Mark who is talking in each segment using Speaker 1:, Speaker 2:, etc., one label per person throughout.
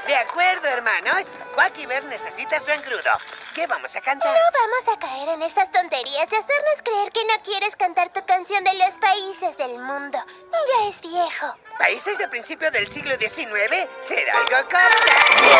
Speaker 1: De acuerdo, hermanos. Wakiver necesita su engrudo. ¿Qué vamos a cantar?
Speaker 2: No vamos a caer en esas tonterías de hacernos creer que no quieres cantar tu canción de los países del mundo. Ya es viejo.
Speaker 1: ¿Países de principio del siglo XIX? Será algo corta.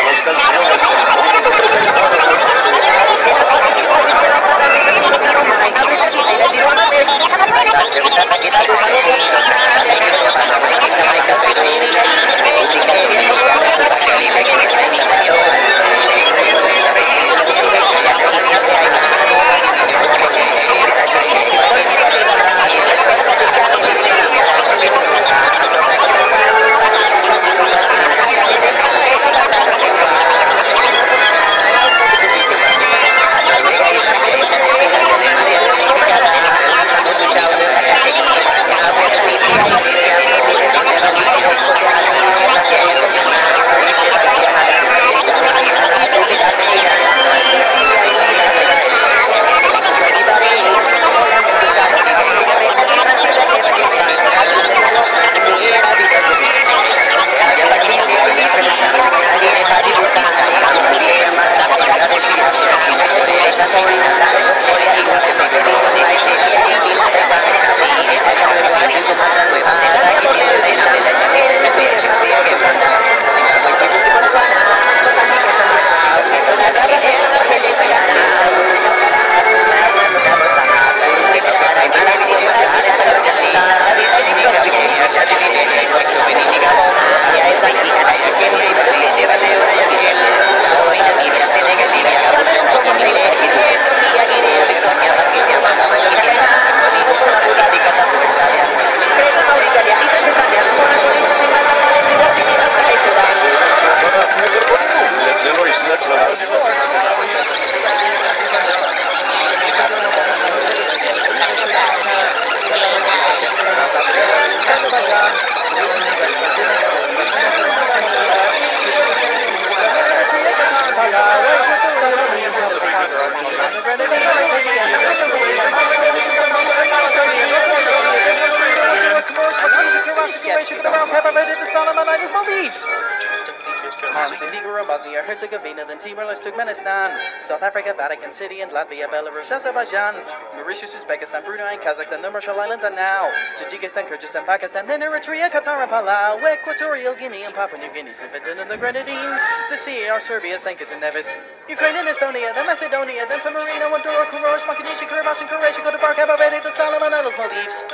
Speaker 3: Montenegro, Bosnia, Herzegovina, then Timor-Leste, Turkmenistan, South Africa, Vatican City, and Latvia, Belarus, Azerbaijan, Mauritius, Uzbekistan, Brunei, Kazakhstan, the Marshall Islands, and now Tajikistan, Kyrgyzstan, Pakistan, then Eritrea, Qatar, and Palau, Equatorial Guinea, and Papua New Guinea, St. Vincent and the Grenadines, the CAR, Serbia, St. Kitts and Nevis, Ukraine and Estonia, then Macedonia, then San Marino, Andorra, Comoros, Micronesia, Kiribati, and Croatia, Cote d'Ivoire, Cabo Verde, the Solomon Islands, Maldives.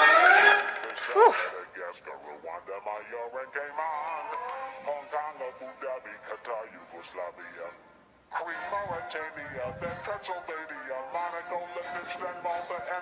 Speaker 3: Whew.
Speaker 4: Queen Mauritania, then Transylvania, Monaco, Liechtenstein, Malta,